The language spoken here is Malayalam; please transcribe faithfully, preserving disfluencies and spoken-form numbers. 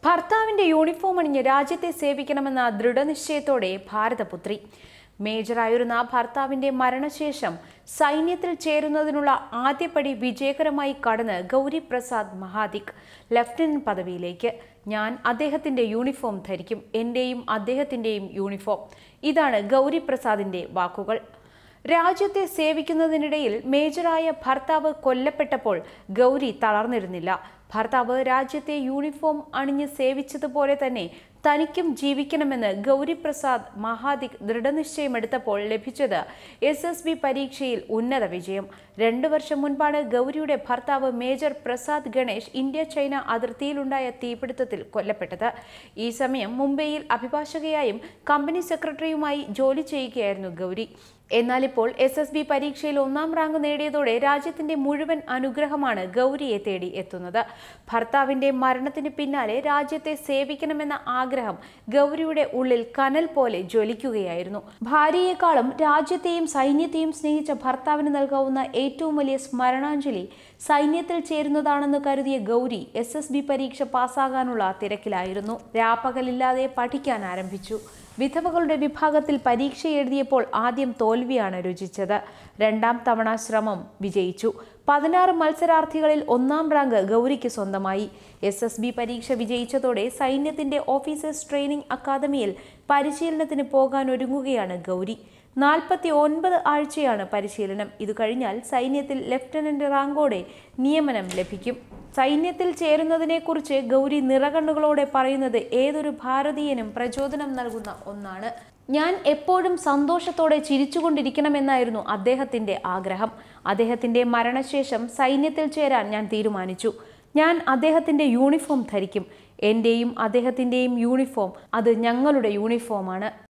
ഭർത്താവിന്റെ യൂണിഫോം അണിഞ്ഞ് രാജ്യത്തെ സേവിക്കണമെന്ന ദൃഢനിശ്ചയത്തോടെ ഭാരതപുത്രി. മേജറായിരുന്ന ഭർത്താവിന്റെ മരണശേഷം സൈന്യത്തിൽ ചേരുന്നതിനുള്ള ആദ്യപടി വിജയകരമായി കടന്ന് ഗൗരി പ്രസാദ് മഹാദിക് ലഫ്റ്റനന്റ് പദവിയിലേക്ക്. ഞാൻ അദ്ദേഹത്തിന്റെ യൂണിഫോം ധരിക്കും, എന്റെയും അദ്ദേഹത്തിന്റെയും യൂണിഫോം. ഇതാണ് ഗൗരി പ്രസാദിന്റെ വാക്കുകൾ. രാജ്യത്തെ സേവിക്കുന്നതിനിടയിൽ മേജറായ ഭർത്താവ് കൊല്ലപ്പെട്ടപ്പോൾ ഗൗരി തളർന്നിരുന്നില്ല. ഭർത്താവ് രാജ്യത്തെ യൂണിഫോം അണിഞ്ഞ് സേവിച്ചതുപോലെ തന്നെ തനിക്കും ജീവിക്കണമെന്ന് ഗൗരി പ്രസാദ് മഹാദിക് ദൃഢനിശ്ചയമെടുത്തപ്പോൾ ലഭിച്ചത് എസ് എസ് ബി പരീക്ഷയിൽ ഉന്നത വിജയം. രണ്ടു വർഷം മുൻപാണ് ഗൗരിയുടെ ഭർത്താവ് മേജർ പ്രസാദ് ഗണേഷ് ഇന്ത്യ ചൈന അതിർത്തിയിലുണ്ടായ തീപിടുത്തത്തിൽ കൊല്ലപ്പെട്ടത്. ഈ സമയം മുംബൈയിൽ അഭിഭാഷകയായും കമ്പനി സെക്രട്ടറിയുമായി ജോലി ചെയ്യുകയായിരുന്നു ഗൗരി. എന്നാൽ ഇപ്പോൾ എസ് എസ് ബി പരീക്ഷയിൽ ഒന്നാം റാങ്ക് നേടിയതോടെ രാജ്യത്തിന്റെ മുഴുവൻ അനുഗ്രഹമാണ് ഗൗരിയെ തേടി എത്തുന്നത്. ഭർത്താവിന്റെ മരണത്തിന് പിന്നാലെ രാജ്യത്തെ സേവിക്കണമെന്ന ആഗ്രഹം ഗൗരിയുടെ ഉള്ളിൽ കനൽ പോലെ ജ്വലിക്കുകയായിരുന്നു. ഭാര്യയെക്കാളും രാജ്യത്തെയും സൈന്യത്തെയും സ്നേഹിച്ച ഭർത്താവിന് നൽകാവുന്ന ഏറ്റവും വലിയ സ്മരണാഞ്ജലി സൈന്യത്തിൽ ചേരുന്നതാണെന്ന് കരുതിയ ഗൗരി എസ് എസ് ബി പരീക്ഷ പാസ്സാകാനുള്ള തിരക്കിലായിരുന്നു. രാപ്പകലില്ലാതെ പഠിക്കാൻ ആരംഭിച്ചു. വിധവകളുടെ വിഭാഗത്തിൽ പരീക്ഷ എഴുതിയപ്പോൾ ആദ്യം തോൽവിയാണ് രുചിച്ചത്. രണ്ടാം തവണ ശ്രമം വിജയിച്ചു. പതിനാറ് മത്സരാർത്ഥികളിൽ ഒന്നാം റാങ്ക് ഗൗരിക്ക് സ്വന്തമായി. എസ് എസ് ബി പരീക്ഷ വിജയിച്ചതോടെ സൈന്യത്തിന്റെ ഓഫീസേഴ്സ് ട്രെയിനിംഗ് അക്കാദമിയിൽ പരിശീലനത്തിന് പോകാൻ ഒരുങ്ങുകയാണ് ഗൗരി. നാൽപ്പത്തി ഒൻപത് ആഴ്ചയാണ് പരിശീലനം. ഇത് കഴിഞ്ഞാൽ സൈന്യത്തിൽ ലഫ്റ്റനന്റ് റാങ്കോടെ നിയമനം ലഭിക്കും. സൈന്യത്തിൽ ചേരുന്നതിനെക്കുറിച്ച് ഗൗരി നിറകണ്ണുകളോടെ പറയുന്നത് ഏതൊരു ഭാരതീയനും പ്രചോദനം നൽകുന്ന ഒന്നാണ്. ഞാൻ എപ്പോഴും സന്തോഷത്തോടെ ചിരിച്ചുകൊണ്ടിരിക്കണമെന്നായിരുന്നു അദ്ദേഹത്തിന്റെ ആഗ്രഹം. അദ്ദേഹത്തിന്റെ മരണശേഷം സൈന്യത്തിൽ ചേരാൻ ഞാൻ തീരുമാനിച്ചു. ഞാൻ അദ്ദേഹത്തിന്റെ യൂണിഫോം ധരിക്കും, എന്റെയും അദ്ദേഹത്തിന്റെയും യൂണിഫോം. അത് ഞങ്ങളുടെ യൂണിഫോമാണ്.